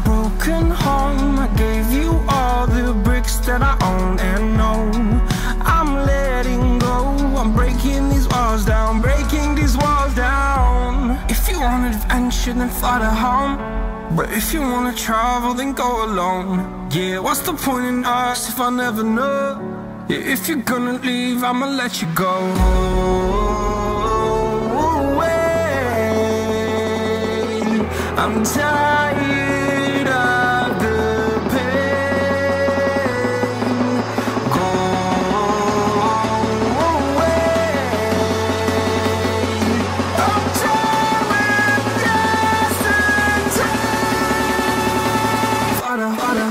broken home. I gave you all the bricks that I own and know. I'm letting go, I'm breaking these walls down, breaking these walls down. If you want adventure, then fly to home. But if you wanna travel, then go alone. Yeah, what's the point in us if I never know? Yeah, if you're gonna leave, I'ma let you go. I'm tired of the pain. Go away. I'm tired of yesterday. Harder, harder.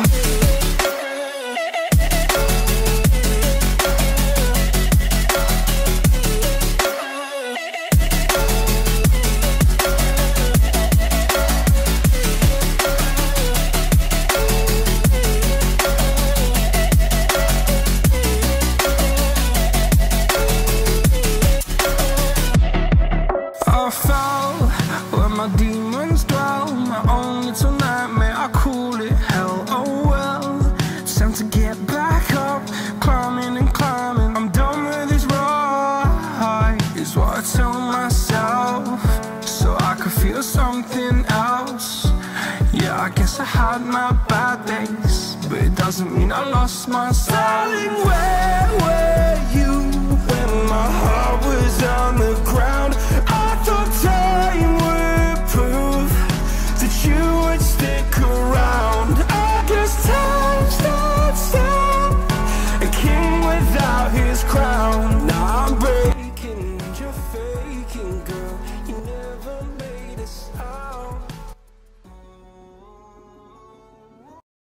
I fell where my demons dwell. My own little nightmare, I call it hell. Oh well, it's time to get back up. Climbing and climbing, I'm done with this ride, is what I tell myself, so I could feel something else. Yeah, I guess I had my bad days, but it doesn't mean I lost my style. Darling, where were you when my heart was